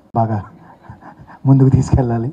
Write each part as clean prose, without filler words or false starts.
బాగా ముందుకు తీసుకెళ్ళాలి.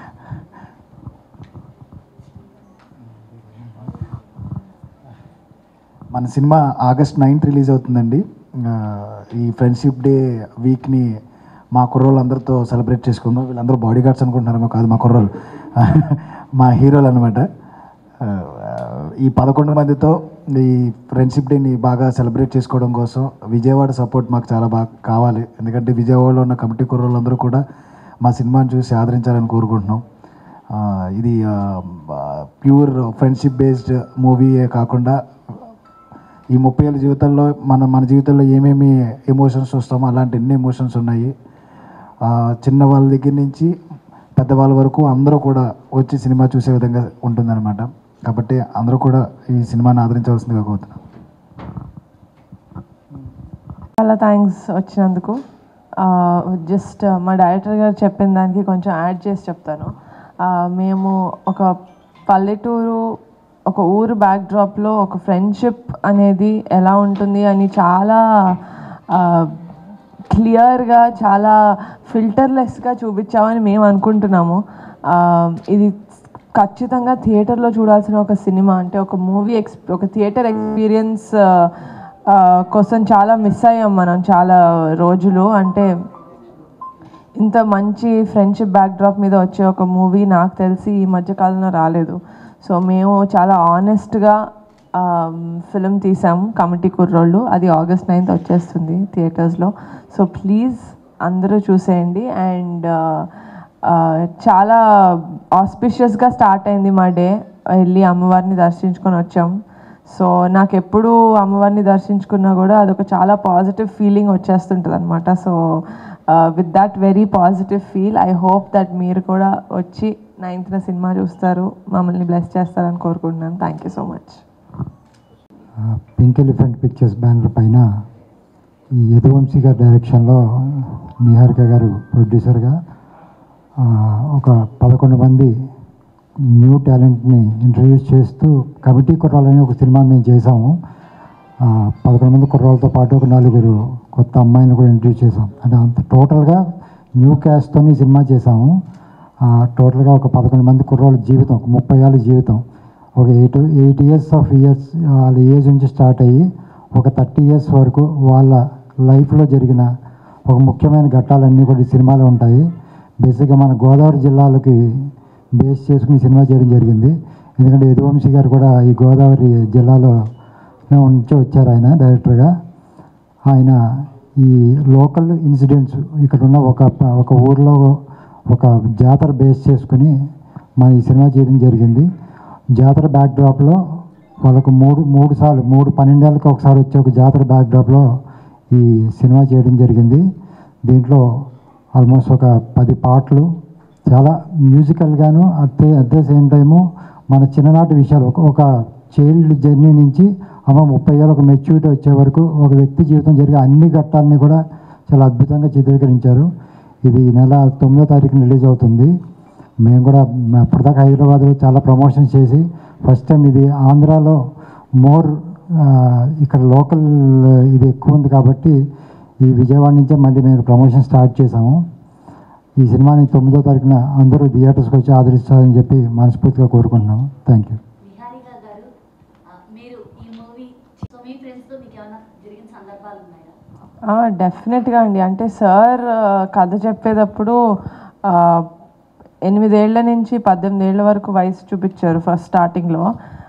మన సినిమా August 9th రిలీజ్ అవుతుందండి. ఈ ఫ్రెండ్షిప్ డే వీక్ని మా కుర్రోళ్ళు అందరితో సెలబ్రేట్ చేసుకుందాం. వీళ్ళందరూ బాడీ గార్డ్స్ అనుకుంటున్నారేమో, కాదు మా కుర్రోళ్ళు, మా హీరోలు అనమాట. ఈ 11 మందితో ఈ ఫ్రెండ్షిప్ డేని బాగా సెలబ్రేట్ చేసుకోవడం కోసం విజయవాడ సపోర్ట్ మాకు చాలా బాగా కావాలి. ఎందుకంటే విజయవాడలో ఉన్న కమిటీ కుర్రోళ్ళందరూ కూడా మా సినిమాని చూసి ఆదరించాలని కోరుకుంటున్నాం. ఇది ప్యూర్ ఫ్రెండ్షిప్ బేస్డ్ మూవీయే కాకుండా ఈ 30 ఏళ్ళ జీవితంలో మన జీవితంలో ఏమేమి ఎమోషన్స్ చూస్తామో అలాంటి ఎన్ని ఎమోషన్స్ ఉన్నాయి. చిన్న వాళ్ళ దగ్గర నుంచి పెద్దవాళ్ళ వరకు అందరూ కూడా వచ్చి సినిమా చూసే విధంగా ఉంటుందన్నమాట. కాబట్టి అందరూ కూడా ఈ సినిమాని ఆదరించవలసిందిగా కోరుతున్నాను. చాలా థ్యాంక్స్ వచ్చినందుకు. జస్ట్ మా డైరెక్టర్ గారు చెప్పిన దానికి కొంచెం యాడ్ చేసి చెప్తాను. మేము ఒక పల్లెటూరు, ఒక ఊరు బ్యాక్డ్రాప్లో ఒక ఫ్రెండ్షిప్ అనేది ఎలా ఉంటుంది అని చాలా క్లియర్గా, చాలా ఫిల్టర్లెస్గా చూపించామని మేము అనుకుంటున్నాము. ఇది ఖచ్చితంగా థియేటర్లో చూడాల్సిన ఒక సినిమా. అంటే ఒక మూవీ ఒక థియేటర్ ఎక్స్పీరియన్స్ కోసం చాలా మిస్ అయ్యాం మనం చాలా రోజులు. అంటే ఇంత మంచి ఫ్రెండ్షిప్ బ్యాక్డ్రాప్ మీద వచ్చే ఒక మూవీ నాకు తెలిసి ఈ మధ్యకాలంలో రాలేదు. సో మేము చాలా ఆనెస్ట్గా ఫిలిం తీసాము, కమిటీ కుర్రోళ్ళు. అది August 9th వచ్చేస్తుంది థియేటర్స్లో. సో ప్లీజ్ అందరూ చూసేయండి. అండ్ చాలా ఆస్పిషియస్గా స్టార్ట్ అయింది మా డే. వెళ్ళి అమ్మవారిని దర్శించుకొని వచ్చాం. సో నాకు ఎప్పుడు అమ్మవారిని దర్శించుకున్నా కూడా అదొక చాలా పాజిటివ్ ఫీలింగ్ వచ్చేస్తుంటుంది అనమాట. So with that very positive feel I hope that మీరు కూడా వచ్చి 9th సినిమా చూస్తారు, మమ్మల్ని బ్లెస్ చేస్తారని కోరుకుంటున్నాను. Thank you so much. Pink elephant pictures banner పైన ఈ యదువంశీ గారి డైరెక్షన్లో నిహారిక గారు ప్రొడ్యూసర్గా ఒక 11 మంది న్యూ టాలెంట్ని ఇంట్రడ్యూస్ చేస్తూ కమిటీ కుర్రాలని ఒక సినిమా మేము చేసాము. 11 మంది కుర్రాలతో పాటు ఒక 4 కొత్త అమ్మాయిని కూడా ఇంట్రడ్యూస్ చేసాం. అంటే అంత టోటల్గా న్యూ క్యాస్ట్తో ఈ సినిమా చేసాము. టోటల్గా ఒక 11 మంది కుర్రాళ్ళ జీవితం, ఒక 30 ఏళ్ళ జీవితం, ఒక 8 ఇయర్స్ వాళ్ళ ఏజ్ నుంచి స్టార్ట్ అయ్యి ఒక 30 ఇయర్స్ వరకు వాళ్ళ లైఫ్లో జరిగిన ఒక ముఖ్యమైన ఘట్టాలన్నీ కూడా ఈ సినిమాలో ఉంటాయి. బేసిక్గా మన గోదావరి జిల్లాలకి బేస్ చేసుకుని సినిమా చేయడం జరిగింది. ఎందుకంటే యదువంశీ గారు కూడా ఈ గోదావరి జిల్లాలో నుంచి వచ్చారు ఆయన డైరెక్టర్గా. ఆయన ఈ లోకల్ ఇన్సిడెంట్స్ ఇక్కడ ఉన్న ఒక ఊర్లో ఒక జాతర బేస్ చేసుకుని మన ఈ సినిమా చేయడం జరిగింది. జాతర బ్యాక్డ్రాప్లో వాళ్ళకు 12 ఏళ్ళకి ఒకసారి వచ్చే ఒక జాతర బ్యాక్డ్రాప్లో ఈ సినిమా చేయడం జరిగింది. దీంట్లో ఆల్మోస్ట్ ఒక 10 పాటలు, చాలా మ్యూజికల్గాను అట్ ద సేమ్ టైము మన చిన్ననాటి విషయాలు, ఒక చైల్డ్ జర్నీ నుంచి 30 ఏళ్ళు ఒక మెచ్యూరిటీ వచ్చే వరకు ఒక వ్యక్తి జీవితం జరిగే అన్ని ఘట్టాలని కూడా చాలా అద్భుతంగా చిత్రీకరించారు. ఇది ఈ నెల 9వ తారీఖున రిలీజ్ అవుతుంది. మేము కూడా ఇప్పటిదాకా హైదరాబాద్లో చాలా ప్రమోషన్స్ చేసి ఫస్ట్ టైం ఇది ఆంధ్రాలో ఇక్కడ లోకల్ ఇది ఎక్కువ ఉంది కాబట్టి ఈ విజయవాడ నుంచే మళ్ళీ మేము ప్రమోషన్ స్టార్ట్ చేసాము. ఈ సినిమాని 9వ తారీఖున అందరూ థియేటర్స్కి వచ్చి ఆదరిస్తారని చెప్పి మనస్ఫూర్తిగా కోరుకుంటున్నాము. Thank you. డెఫినెట్గా అండి. అంటే సార్ కథ చెప్పేటప్పుడు 8 ఏళ్ల నుంచి 18 ఏళ్ల వరకు వయసు చూపించారు ఫస్ట్ స్టార్టింగ్లో.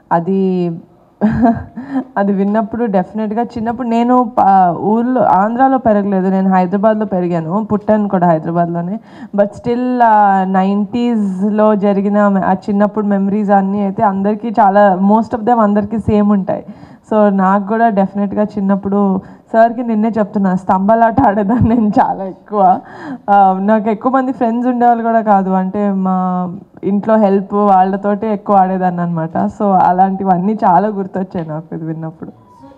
అది విన్నప్పుడు డెఫినెట్గా చిన్నప్పుడు నేను ఊళ్ళో ఆంధ్రాలో పెరగలేదు, నేను హైదరాబాద్లో పెరిగాను, పుట్టాను కూడా హైదరాబాద్లోనే. బట్ స్టిల్ 90sలో జరిగిన ఆ చిన్నప్పుడు మెమరీస్ అన్నీ అయితే అందరికీ చాలా మోస్ట్ ఆఫ్ దెమ్ అందరికీ సేమ్ ఉంటాయి. సో నాకు కూడా డెఫినెట్గా చిన్నప్పుడు సార్కి నిన్నే చెప్తున్నా, స్తంభాలాట ఆడేదాన్ని నేను చాలా ఎక్కువ. నాకు ఎక్కువ మంది ఫ్రెండ్స్ ఉండేవాళ్ళు కూడా కాదు, అంటే మా ఇంట్లో హెల్ప్ వాళ్ళతోటే ఎక్కువ ఆడేదాన్ని అనమాట. సో అలాంటివన్నీ చాలా గుర్తొచ్చాయి నాకు ఇది విన్నప్పుడు.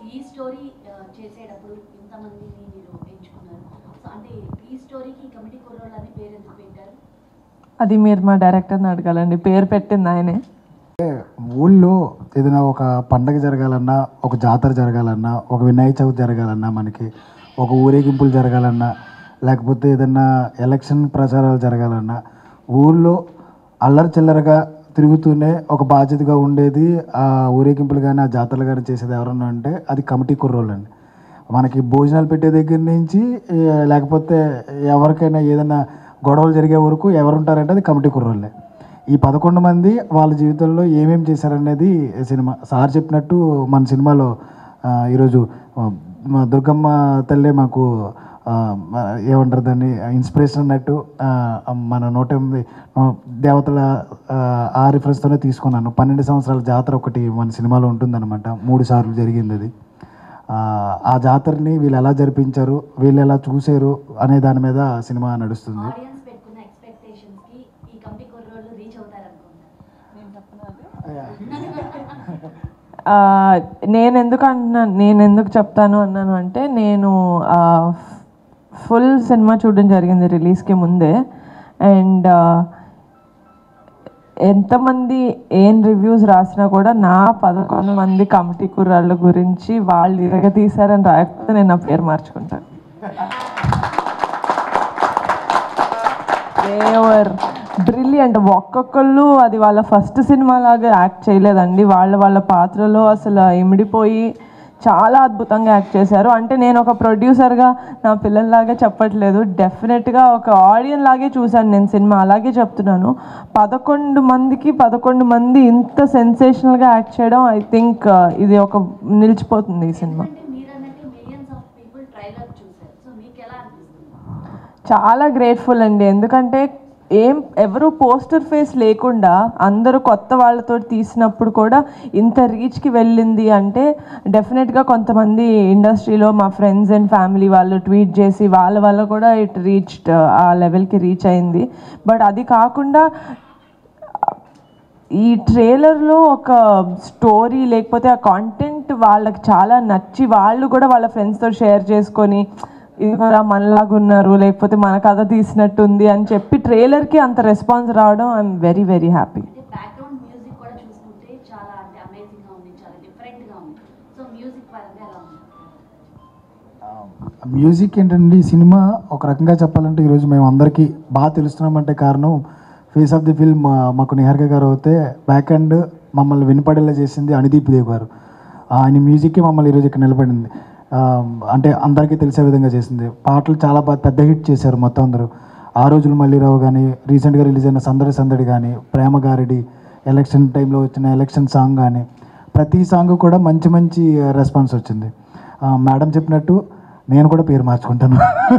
అది మీరు మా డైరెక్టర్ని అడగాలండి, పేరు పెట్టింది ఆయనే. ఊళ్ళో ఏదైనా ఒక పండగ జరగాలన్నా, ఒక జాతర జరగాలన్నా, ఒక వినాయక చవితి జరగాలన్నా, మనకి ఒక ఊరేగింపులు జరగాలన్నా, లేకపోతే ఏదన్నా ఎలక్షన్ ప్రచారాలు జరగాలన్నా ఊళ్ళో అల్లరి చిల్లరగా తిరుగుతూనే ఒక బాధ్యతగా ఉండేది ఆ ఊరేగింపులు కానీ ఆ జాతరలు కానీ చేసేది ఎవరన్నా అంటే అది కమిటీ కుర్రోళ్ళు అండి. మనకి భోజనాలు పెట్టే దగ్గర నుంచి లేకపోతే ఎవరికైనా ఏదైనా గొడవలు జరిగే వరకు ఎవరు ఉంటారంటే అది కమిటీ కుర్రోళ్ళే. ఈ 11 మంది వాళ్ళ జీవితంలో ఏమేమి చేశారనేది సినిమా. సార్ చెప్పినట్టు మన సినిమాలో ఈరోజు మా దుర్గమ్మ తల్లే మాకు ఏమంటారు దాన్ని ఇన్స్పిరేషన్ అన్నట్టు మన 108 దేవతల ఆ రిఫరెన్స్తోనే తీసుకున్నాను. 12 సంవత్సరాల జాతర ఒకటి మన సినిమాలో ఉంటుందన్నమాట. 3 సార్లు జరిగింది అది. ఆ జాతరని వీళ్ళు ఎలా జరిపించారు, వీళ్ళు ఎలా చూశారు అనే దాని మీద సినిమా నడుస్తుంది. నేను ఎందుకు చెప్తాను అన్నాను అంటే, నేను ఫుల్ సినిమా చూడడం జరిగింది రిలీజ్కి ముందే. అండ్ ఎంతమంది ఏం రివ్యూస్ రాసినా కూడా నా 11 మంది కమిటీ కుర్రాళ్ళ గురించి వాళ్ళు ఇరగతీశారని రాయకపోతే నేను నా పేరు మార్చుకుంటాను. They were brilliant. ఒక్కొక్కళ్ళు అది వాళ్ళ ఫస్ట్ సినిమా లాగా యాక్ట్ చేయలేదండి. వాళ్ళ పాత్రలో అసలు ఇమిడిపోయి చాలా అద్భుతంగా యాక్ట్ చేశారు. అంటే నేను ఒక ప్రొడ్యూసర్గా నా పిల్లల్లాగా చెప్పట్లేదు, డెఫినెట్గా ఒక ఆడియన్స్ లాగే చూశాను నేను సినిమా. అలాగే చెప్తున్నాను, 11 మందికి 11 మంది ఇంత సెన్సేషనల్గా యాక్ట్ చేయడం, ఐ థింక్ ఇది ఒక నిలిచిపోతుంది ఈ సినిమా. చాలా గ్రేట్ఫుల్ అండి. ఎందుకంటే ఎవరు పోస్టర్ ఫేస్ లేకుండా అందరూ కొత్త వాళ్ళతో తీసినప్పుడు కూడా ఇంత రీచ్కి వెళ్ళింది అంటే డెఫినెట్గా కొంతమంది ఇండస్ట్రీలో మా ఫ్రెండ్స్ అండ్ ఫ్యామిలీ వాళ్ళు ట్వీట్ చేసి వాళ్ళ వల్ల కూడా ఇట్ రీచ్డ్ ఆ లెవెల్కి రీచ్ అయింది. బట్ అది కాకుండా ఈ ట్రైలర్లో ఒక స్టోరీ లేకపోతే ఆ కాంటెంట్ వాళ్ళకి చాలా నచ్చి వాళ్ళు కూడా వాళ్ళ ఫ్రెండ్స్తో షేర్ చేసుకొని ఇది కూడా మనలాగా ఉన్నారు, లేకపోతే మన కథ తీసినట్టుంది అని చెప్పి ట్రైలర్కి అంత రెస్పాన్స్ రావడం I'm very very happy. Music ఏంటండి, ఈ సినిమా ఒక రకంగా చెప్పాలంటే ఈరోజు మేము అందరికీ బాగా తెలుస్తున్నామంటే కారణం ఫేస్ ఆఫ్ ది ఫిల్మ్ మాకు నిహారిక గారు అయితే బ్యాక్ అండ్ మమ్మల్ని వినపడేలా చేసింది అనిదీప్ దేవ్ గారు. ఆయన మ్యూజిక్కి మమ్మల్ని ఈరోజు ఇక్కడ నిలబడింది. అంటే అందరికీ తెలిసే విధంగా చేసింది. పాటలు చాలా బాగా పెద్ద హిట్ చేశారు మొత్తం అందరూ. ఆ రోజులు మల్లీరావు కానీ, రీసెంట్గా రిలీజ్ అయిన సందడి సందడి కానీ, ప్రేమ గారిడి, ఎలక్షన్ టైంలో వచ్చిన ఎలక్షన్ సాంగ్ కానీ, ప్రతి సాంగ్ కూడా మంచి మంచి రెస్పాన్స్ వచ్చింది. మేడం చెప్పినట్టు నేను కూడా పేరు మార్చుకుంటాను.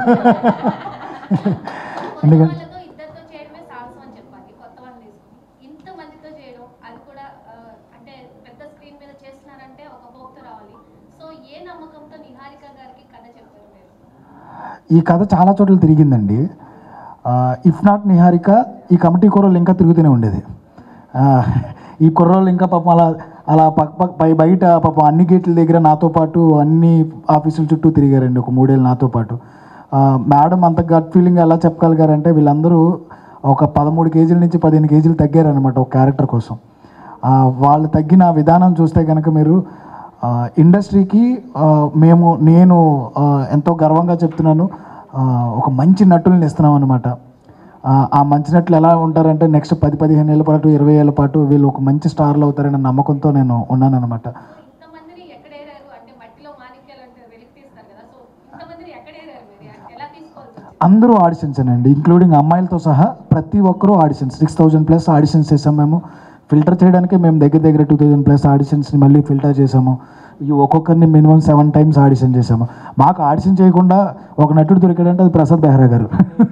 ఎందుకంటే ఈ కథ చాలా చోట్ల తిరిగిందండి. ఇఫ్ నాట్ నిహారిక ఈ కమిటీ కుర్రోళ్ళు ఇంకా తిరుగుతూనే ఉండేది. ఈ కుర్రోళ్ళు ఇంకా పాపం అలా బయట పాపం అన్ని గేట్ల దగ్గర నాతో పాటు అన్ని ఆఫీసుల చుట్టూ తిరిగారండి ఒక 3 ఏళ్ళు నాతో పాటు. మేడం అంత గట్ ఫీలింగ్ ఎలా చెప్పగలిగారంటే వీళ్ళందరూ ఒక 13 కేజీల నుంచి 15 కేజీలు తగ్గారనమాట ఒక క్యారెక్టర్ కోసం. వాళ్ళు తగ్గిన విధానం చూస్తే కనుక మీరు ఇండస్ట్రీకి నేను ఎంతో గర్వంగా చెప్తున్నాను, ఒక మంచి నటుల్ని ఇస్తున్నాం అనమాట. ఆ మంచి నటులు ఎలా ఉంటారంటే నెక్స్ట్ 10-15 ఏళ్ళ పాటు 20 ఏళ్ళ పాటు వీళ్ళు ఒక మంచి స్టార్లు అవుతారనే నమ్మకంతో నేను ఉన్నాను అనమాట. అందరూ ఆడిషన్స్ అండి, ఇంక్లూడింగ్ అమ్మాయిలతో సహా ప్రతి ఒక్కరూ ఆడిషన్స్. 6000+ ఆడిషన్స్ చేసాం మేము. ఫిల్టర్ చేయడానికే మేము దగ్గర 2000+ ఆడిషన్స్ని మళ్ళీ ఫిల్టర్ చేసాము. ఈ ఒక్కొక్కరిని మినిమం 7 times ఆడిషన్ చేసాము. మాకు ఆడిషన్ చేయకుండా ఒక నటుడు దొరికాడంటే అది ప్రసాద్ బెహ్రా గారు.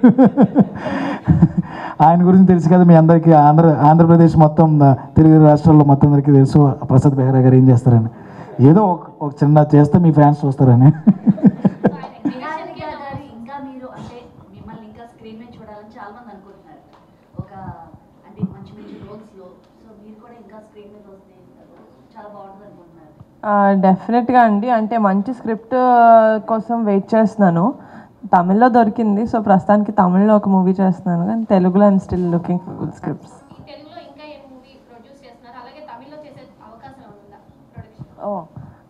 ఆయన గురించి తెలుసు కదా మీ అందరికీ. ఆంధ్రప్రదేశ్ మొత్తం తెలుగు రాష్ట్రాల్లో మొత్తం అందరికీ తెలుసు ప్రసాద్ బెహ్రా గారు ఏం చేస్తారని. ఏదో ఒక చిన్న చేస్తే మీ ఫ్యాన్స్ చూస్తారని. డెఫినెట్గా అండి. అంటే మంచి స్క్రిప్ట్ కోసం వెయిట్ చేస్తున్నాను. తమిళ్లో దొరికింది, సో ప్రస్తుతానికి తమిళ్లో ఒక మూవీ చేస్తున్నాను, కానీ తెలుగులో I'm still looking for good scripts.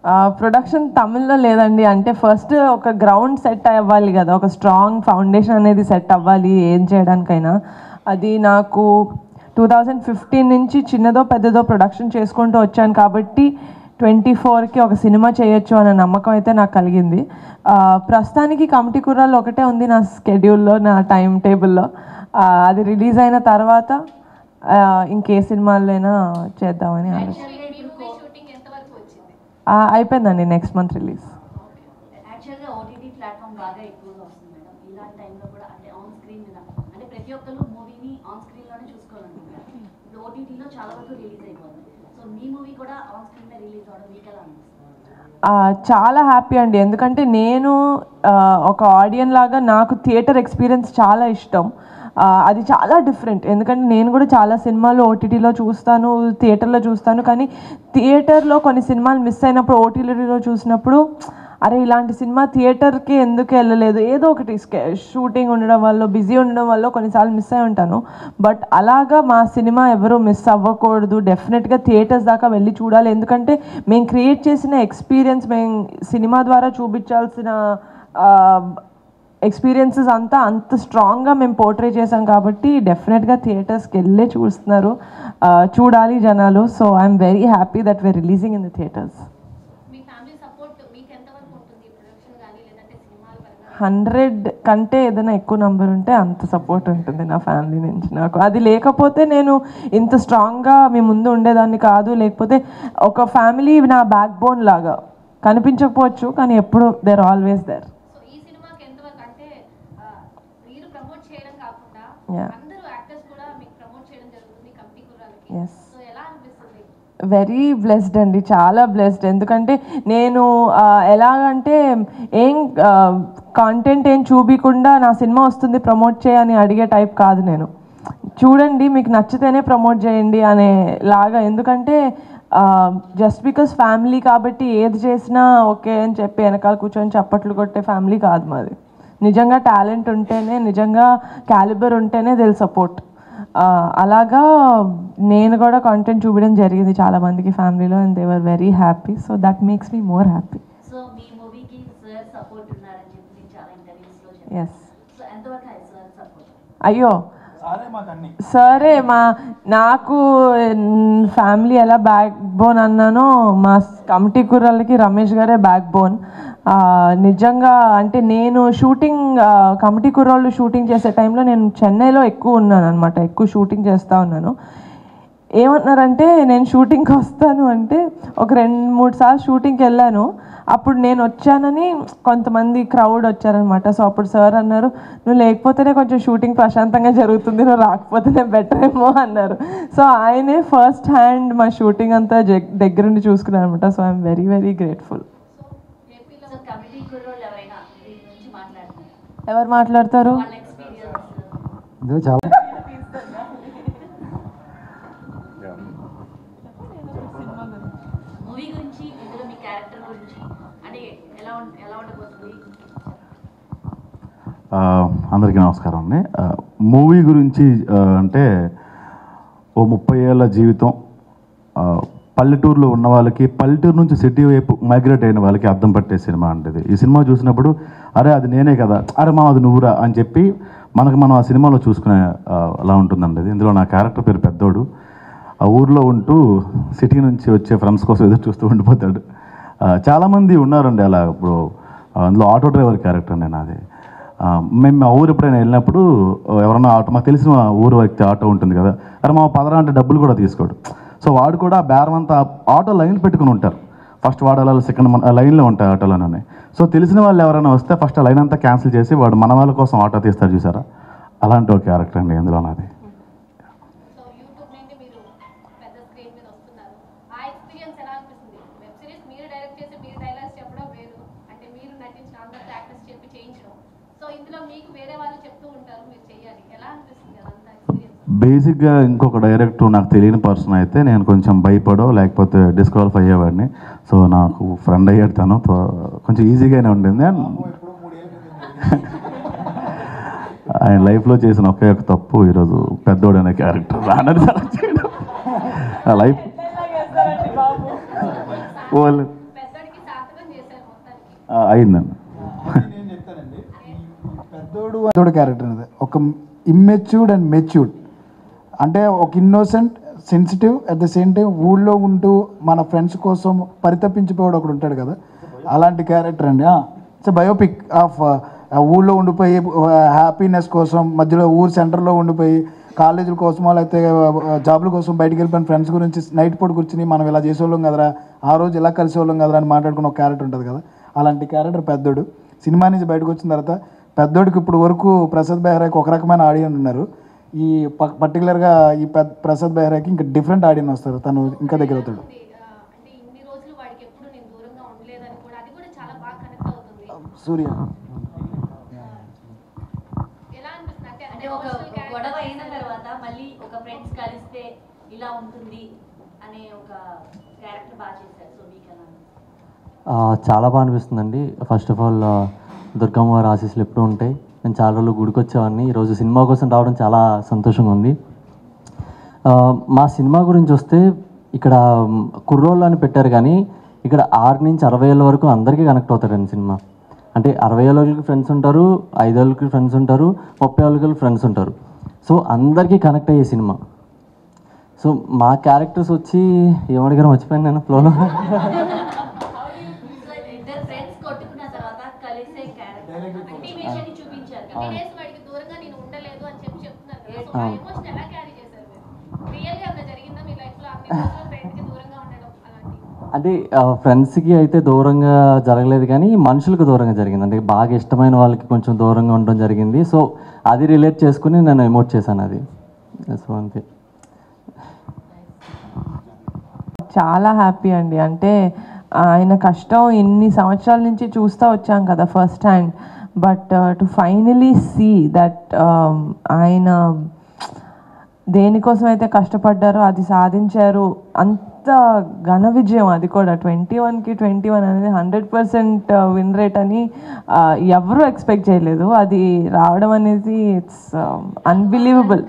Production తమిళ్లో లేదండి. అంటే ఫస్ట్ ఒక గ్రౌండ్ సెట్ అవ్వాలి కదా, ఒక స్ట్రాంగ్ ఫౌండేషన్ అనేది సెట్ అవ్వాలి ఏం చేయడానికైనా. అది నాకు 2015 నుంచి చిన్నదో పెద్దదో ప్రొడక్షన్ చేసుకుంటూ వచ్చాను కాబట్టి 24కి ఒక సినిమా చేయొచ్చు అనే నమ్మకం అయితే నాకు కలిగింది. ప్రస్తుతానికి కమిటీ కుర్రాళ్ళు ఒకటే ఉంది నా స్కెడ్యూల్లో, నా టైం టేబుల్లో. అది రిలీజ్ అయిన తర్వాత ఇంకే సినిమాలైనా చేద్దామని ఆలోచన. అయిపోయిందండి, నెక్స్ట్ మంత్ రిలీజ్. యాక్చువల్గా ఓటీటీ ప్లాట్ఫామ్ బాగా ఎక్కువగా వస్తుంది మేడం. ఇలాంటి టైంలో కూడా అంటే ఆన్ స్క్రీన్ మీద అంటే ప్రతి ఒక్కరు మూవీని ఆన్ స్క్రీన్లోనే చూసుకోవాలనుకుంటారు. ఇప్పుడు ఓటీటీలో చాలా వరకు రిలీజ్ అయిపోతుంది. సో మీ మూవీ కూడా ఆన్ స్క్రీన్ మీద రిలీజ్ అవ్వడం మీకు ఎలా అనిపిస్తుంది? చాలా హ్యాపీ అండి. ఎందుకంటే నేను ఒక ఆడియన్ లాగా నాకు థియేటర్ ఎక్స్పీరియన్స్ చాలా ఇష్టం. అది చాలా డిఫరెంట్. ఎందుకంటే నేను కూడా చాలా సినిమాలు ఓటీటీలో చూస్తాను, థియేటర్లో చూస్తాను. కానీ థియేటర్లో కొన్ని సినిమాలు మిస్ అయినప్పుడు ఓటీటీలో చూసినప్పుడు అరే ఇలాంటి సినిమా థియేటర్కి ఎందుకు వెళ్ళలేదు, ఏదో ఒకటి షూటింగ్ ఉండడం వల్ల, బిజీ ఉండడం వల్ల కొన్నిసార్లు మిస్ అయి ఉంటాను. బట్ అలాగా మా సినిమా ఎవరు మిస్ అవ్వకూడదు, డెఫినెట్గా థియేటర్స్ దాకా వెళ్ళి చూడాలి. ఎందుకంటే మేము క్రియేట్ చేసిన ఎక్స్పీరియన్స్, మేము సినిమా ద్వారా చూపించాల్సిన ఎక్స్పీరియన్సెస్ అంత స్ట్రాంగ్గా మేము పోర్ట్రే చేసాం కాబట్టి డెఫినెట్గా థియేటర్స్కి వెళ్ళే చూస్తున్నారు, చూడాలి జనాలు. So I'm very happy that we're releasing in the theatres. 100 కంటే ఏదైనా ఎక్కువ నెంబర్ ఉంటే అంత సపోర్ట్ ఉంటుంది నా ఫ్యామిలీ నుంచి నాకు. అది లేకపోతే నేను ఇంత స్ట్రాంగ్గా మీ ముందు ఉండేదాన్ని కాదు. లేకపోతే ఒక ఫ్యామిలీ నా బ్యాక్ బోన్ లాగా కనిపించకపోవచ్చు కానీ ఎప్పుడు they are always there. Very blessed అండి, చాలా బ్లెస్డ్. ఎందుకంటే నేను ఎలాగంటే ఏం కాంటెంట్ ఏం చూపించకుండా నా సినిమా వస్తుంది ప్రమోట్ చేయని అడిగే టైప్ కాదు నేను. చూడండి మీకు నచ్చితేనే ప్రమోట్ చేయండి అనే లాగా. ఎందుకంటే జస్ట్ బికాస్ ఫ్యామిలీ కాబట్టి ఏది చేసినా ఓకే అని చెప్పి వెనకాల కూర్చొని చప్పట్లు కొట్టే ఫ్యామిలీ కాదు మాది. నిజంగా టాలెంట్ ఉంటేనే, నిజంగా క్యాలిబర్ ఉంటేనే దిల్ సపోర్ట్. అలాగా నేను కూడా కాంటెంట్ చూపించడం జరిగింది చాలా మందికి ఫ్యామిలీలో and they were very happy. So that makes me more happy. So మీ మూవీకి సార్ సపోర్ట్ ఉన్నారని చెప్పి చాలా ఇంటర్వ్యూస్లో చెప్పారు. ఎస్. సో ఎంతవరకు సార్ సపోర్ట్? అయ్యో సరే, నాకు ఫ్యామిలీ ఎలా బ్యాక్ బోన్ అన్నానో మా కమిటీ కుర్రాళ్ళకి రమేష్ గారే బ్యాక్ బోన్. నిజంగా అంటే నేను కమిటీ కుర్రాళ్ళు షూటింగ్ చేసే టైంలో నేను చెన్నైలో ఎక్కువ ఉన్నాను అనమాట, ఎక్కువ షూటింగ్ చేస్తూ ఉన్నాను. ఏమన్నారంటే నేను షూటింగ్కి వస్తాను అంటే ఒక 2-3 సార్లు షూటింగ్కి వెళ్ళాను. అప్పుడు నేను వచ్చానని కొంతమంది క్రౌడ్ వచ్చారనమాట. సో అప్పుడు సార్ అన్నారు, నువ్వు లేకపోతేనే కొంచెం షూటింగ్ ప్రశాంతంగా జరుగుతుంది, నువ్వు రాకపోతేనే బెటర్ ఏమో అన్నారు. సో ఆయనే ఫస్ట్ హ్యాండ్ మా షూటింగ్ అంతా దగ్గరుండి చూసుకున్నారు అనమాట. So I'm very very grateful. ఎవరు మాట్లాడతారు? చాలా మూవీ గురించి, ఇందులో మీ క్యారెక్టర్ గురించి అంటే ఎలా ఉండబోతుంది? అందరికీ నమస్కారం అండి. మూవీ గురించి అంటే ఓ 30 ఏళ్ళ జీవితం, పల్లెటూరులో ఉన్న వాళ్ళకి, పల్లెటూరు నుంచి సిటీ వైపు మైగ్రేట్ అయిన వాళ్ళకి అర్థం పట్టే సినిమా అంటే ఈ సినిమా చూసినప్పుడు అరే అది నేనే కదా, అరే మా అది నువ్వురా అని చెప్పి మనం ఆ సినిమాలో చూసుకునే అలా ఉంటుందండి. ఇందులో నా క్యారెక్టర్ పేరు పెద్దోడు. ఆ ఊర్లో ఉంటూ సిటీ నుంచి వచ్చే ఫ్రెండ్స్ కోసం ఎదురు చూస్తూ ఉండిపోతాడు. చాలామంది ఉన్నారండి అలా. ఇప్పుడు అందులో ఆటో డ్రైవర్ క్యారెక్టర్ అండి నాది. మేము మా ఊరు ఎప్పుడైనా వెళ్ళినప్పుడు ఎవరన్నా ఆటో, మాకు తెలిసిన ఊరు వ్యక్తి ఆటో ఉంటుంది కదా, అరే మా పదరా అంటే డబ్బులు కూడా తీసుకోడు. సో వాడు కూడా బేరం అంతా ఆటో లైన్ పెట్టుకుని ఉంటారు. ఫస్ట్ వాడు అలా సెకండ్ లైన్లో ఉంటాయి ఆటోలోనే. సో తెలిసిన వాళ్ళు ఎవరైనా వస్తే ఫస్ట్ ఆ లైన్ అంతా క్యాన్సిల్ చేసి వాడు మన వాళ్ళ కోసం ఆటో తీస్తారు చూసారా, అలాంటి ఒక క్యారెక్టర్ అండి ఇందులో నాది. బేసిక్గా ఇంకొక డైరెక్టర్ నాకు తెలియని పర్సన్ అయితే నేను కొంచెం భయపడో లేకపోతే డిస్క్వాలిఫై అయ్యేవాడిని. సో నాకు ఫ్రెండ్ అయ్యాడు తను, కొంచెం ఈజీగానే ఉండింది. ఆయన లైఫ్లో చేసిన ఒకే ఒక తప్పు ఈరోజు పెద్దోడు అనే క్యారెక్టర్ రానని సెలెక్ట్ చేయడం. లైఫ్ అయిందండి. పెద్దోడు క్యారెక్టర్ అది ఒక ఇమ్మెచ్యూర్డ్ అండ్ మెచ్యూర్డ్, అంటే ఒక innocent sensitive at the same time ఊళ్ళో ఉంటూ మన ఫ్రెండ్స్ కోసం పరితపించిపోయాడు ఒకడు ఉంటాడు కదా, అలాంటి క్యారెక్టర్ అండి. ఇట్స్ బయోపిక్ ఆఫ్ ఊళ్ళో ఉండిపోయి హ్యాపీనెస్ కోసం మధ్యలో ఊరు సెంటర్లో ఉండిపోయి కాలేజీల కోసమో లేకపోతే జాబుల కోసం బయటికి వెళ్ళిపోయిన ఫ్రెండ్స్ గురించి నైట్ పూట కూర్చుని మనం ఇలా చేసేవాళ్ళం కదరా, ఆ రోజు ఇలా కలిసేవాళ్ళం కదరా అని మాట్లాడుకున్న ఒక క్యారెక్టర్ ఉంటుంది కదా, అలాంటి క్యారెక్టర్ పెద్దోడు. సినిమా నుంచి బయటకు వచ్చిన తర్వాత పెద్దోడికి ఇప్పుడు వరకు ప్రసాద్ బెహ్రాకి ఒక రకమైన ఆడియన్స్ ఉన్నారు, ఈ పర్టికులర్గా ఈ ప్రసాద్ బెహ్రాకి ఇంకా డిఫరెంట్ ఆడియన్స్ వస్తారు, తను ఇంకా దగ్గర అవుతాడు. సూర్య అంటే ఒక గొడవ అయిన తర్వాత మళ్ళీ ఒక ఫ్రెండ్స్ కలిస్తే ఇలా ఉంటుంది అనే ఒక క్యారెక్టర్ బాగా చేశారు. సో మీకు ఎలా చాలా బాగా అనిపిస్తుందండి. ఫస్ట్ ఆఫ్ ఆల్ దుర్గమ్మ వారి ఆశీస్సులు ఎప్పుడూ ఉంటాయి. నేను చాలా రోజులు గుడికి వచ్చేవాడిని, ఈరోజు సినిమా కోసం రావడం చాలా సంతోషంగా ఉంది. మా సినిమా గురించి వస్తే ఇక్కడ కుర్రోళ్ళు అని పెట్టారు కానీ ఇక్కడ 6 నుంచి 60 ఏళ్ళ వరకు అందరికీ కనెక్ట్ అవుతారండి సినిమా. అంటే 60 ఏళ్ళకి ఫ్రెండ్స్ ఉంటారు, 5 ఏళ్ళకి ఫ్రెండ్స్ ఉంటారు, 30 ఏళ్ళకి ఫ్రెండ్స్ ఉంటారు. సో అందరికీ కనెక్ట్ అయ్యే సినిమా. సో మా క్యారెక్టర్స్ వచ్చి ఏమడిగారో మర్చిపోయాను నేను ఫ్లోలో. ఇద్దరు ఫ్రెండ్స్ కొట్టుకున్న తర్వాత కలిసే క్యారెక్టర్ ఇంటిమేషన్ చూపించారు కదా. వాడికి దూరంగా నేను ఉండలేదు అని చెప్తున్నారు కదా. సో ఆ ఎమోషన్ ఎలా క్యారీ చేశారు మీరు? రియల్ గా అలా జరిగిందా మీ లైఫ్ లో? అన్ని రోజులు ఫ్రెండ్ కి దూరంగా ఉండడం అలాంటి? అంటే ఫ్రెండ్స్కి అయితే దూరంగా జరగలేదు కానీ మనుషులకు దూరంగా జరిగింది. అంటే బాగా ఇష్టమైన వాళ్ళకి కొంచెం దూరంగా ఉండడం జరిగింది. సో అది రిలేట్ చేసుకుని నేను ఎమోట్ చేశాను అది. సో అంతే. చాలా హ్యాపీ అండి. అంటే ఆయన కష్టం ఇన్ని సంవత్సరాల నుంచి చూస్తూ వచ్చాం కదా first hand, but to finally see that ఆయన దేనికోసం అయితే కష్టపడ్డారో అది సాధించారు. అంత ఘన విజయం, అది కూడా 21కి 21 అనేది 100% విన్ రేట్ అని ఎవరూ ఎక్స్పెక్ట్ చేయలేదు. అది రావడం అనేది ఇట్స్ అన్బిలీవబుల్.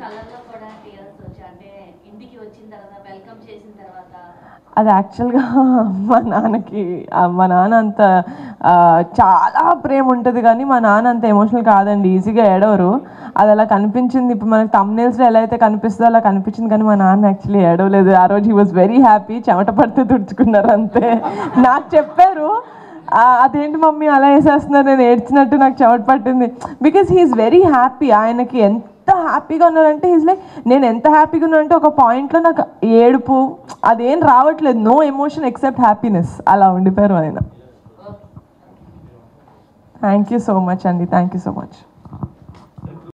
అది యాక్చువల్గా మా నాన్న అంత చాలా ప్రేమ ఉంటుంది కానీ మా నాన్న అంత ఎమోషనల్ కాదండి, ఈజీగా ఏడవరు. అది అలా కనిపించింది, ఇప్పుడు మనకి థంబ్నెయిల్స్లో ఎలా అయితే కనిపిస్తుందో అలా కనిపించింది, కానీ మా నాన్న యాక్చువల్లీ ఏడవలేదు ఆ రోజు. He was very happy. చెమట పడితే తుడుచుకున్నారు అంతే. నాకు చెప్పారు, అదేంటి మమ్మీ అలా వేసేస్తున్నారు, నేను ఏడ్చినట్టు నాకు చెమట పట్టింది. Because he's very happy. ఆయనకి ఎంత హ్యాపీగా ఉన్నారంటే ఈజ్ లైక్, నేను ఎంత హ్యాపీగా ఉన్నానంటే ఒక పాయింట్లో నాకు ఏడుపు అదేం రావట్లేదు, నో ఎమోషన్ ఎక్సెప్ట్ హ్యాపీనెస్, అలా ఉండిపోయారు ఆయన. థ్యాంక్ యూ సో మచ్ అండి, థ్యాంక్ యూ సో మచ్.